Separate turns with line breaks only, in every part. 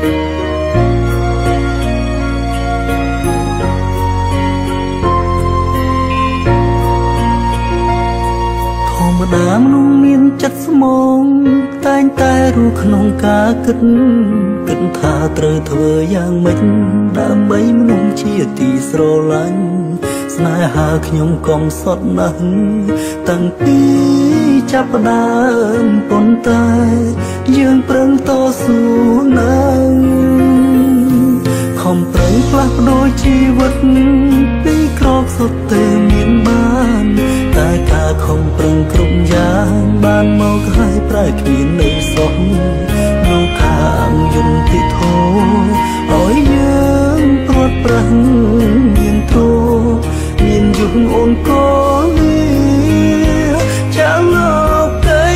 ដើមនោះមានចិត្តស្មងតែងតែรู้ក្នុងការគិតថាត្រូវធ្វើយ៉ាងម៉េចដើម្បីមនុស្សជាទីស្រឡាញ់ស្នេហាខ្ញុំកំសត់ណាស់តាំងពីចាប់ផ្ដើមប៉ុន្តែយើងប្រឹងតស៊ូណាស់ខំប្រឹងផ្លាស់ប្ដូរជីវិតពីក្រោកសុទ្ធតែមានបានតែការខំប្រឹងគ្រប់យ៉ាងបានមកហើយប្រែគ្មាននៅសោះលោកខាងយន្តទីធោឲ្យយើងព្រាត់ប្រាំងមានធោមានយុគអូនកូនចាំលោកទៅ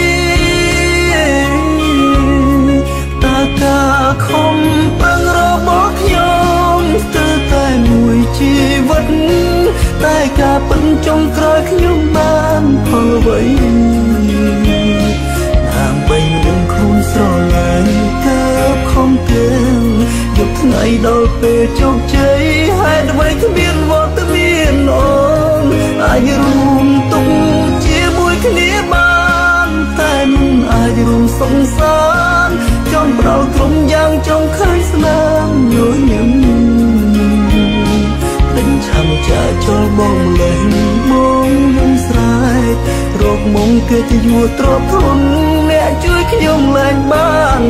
តាការខំប្រឹងរបស់ខ្ញុំស្ទើរតែមួយជីវិតតែការពិតចុងក្រោយខ្ញុំបានផលអ្វីដើម្បីនឹងខ្លួនស្រឡាញ់ទៅខំទាំងយកថ្ងៃដល់ពេលជោគជ័យហេតុអ្វីគ្មានវត្តមានអូនអាចរួមទុកជាមួយគ្នាបានតែមិនអាចរួមសង្សារចង់ប្រោលក្រុមយ៉ាងចង់ឃើញស្នាមញញឹមឆាំចាចូលបងលេងមកយំស្រែករោគមុំគេជាយួរទ្រពធនអ្នកជួយខ្ញុំលែងបាន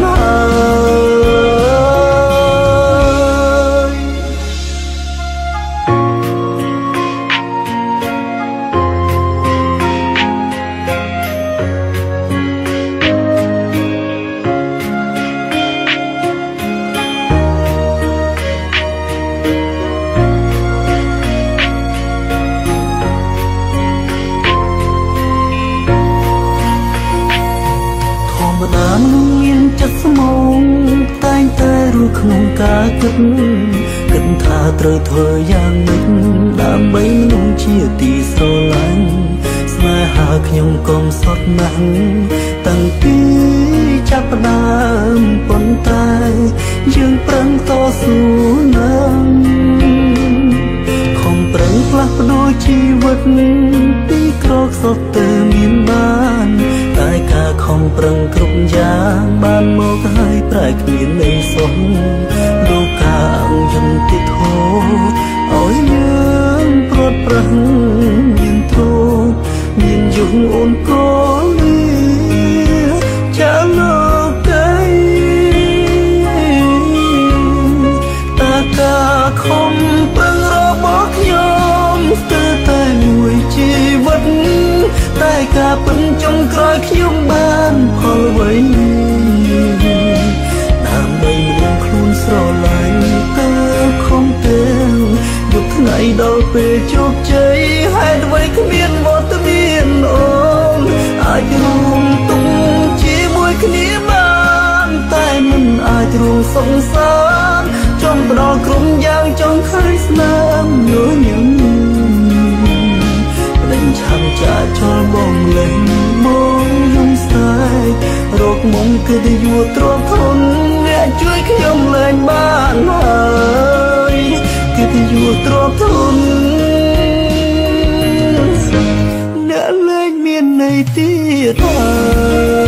មានចិត្តស្មងតែងតែรู้ក្នុងការគិតថាត្រូវធ្វើយ៉ាងម៉េចដើម្បីមនុស្សជាទីស្រឡាញ់ស្នេហាខ្ញុំកំសត់ណាស់តាំងពីចាប់ផ្ដើមប៉ុន្តែយើងប្រឹងតស៊ូណាស់ខំប្រឹងផ្លាស់ប្ដូរជីវិតពីក្រោកសុទ្ធតែមានបានតែការខំប្រឹងគ្រប់យ៉ាងបានមកហើយប្រែគ្មាននៅសោះលោកខាងយន្តទីធោឲ្យយើងព្រាត់ប្រាំងមានធោមានយុគអូនកូនចាលោកទៅតាការខំប្រឹងរបស់ខ្ញុំស្ទើរតែមួយជីវិតតែការពិតចុងក្រោយខ្ញុំបានផលអ្វីដើម្បីនឹងខ្លួនស្រឡាញ់ទៅខំទាំងយកថ្ងៃដល់ពេលជោគជ័យហេតុអ្វីគ្មានវត្តមានអូនអាចរួមទុកជាមួយគ្នាបានតែមិនអាចរួមសង្សារចង់ផ្ដល់ក្រុមយ៉ាងចង់ឃើញស្នាមញញឹមឆាំចាចូលបងលេងមកយំស្រែករោគមុំគឺទៅយួរទ្រពធនអ្នកជួយខ្ញុំលែងបានហើយគឺទៅយួរទ្រពធនអ្នកលែងមានន័យទៀតហើយ